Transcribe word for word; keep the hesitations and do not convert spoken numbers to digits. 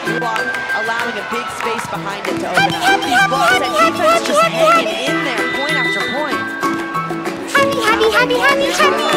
block, allowing a big space behind it to open up. These blocks, that defense just hanging in there, point after point. Happy, happy, happy, happy, happy.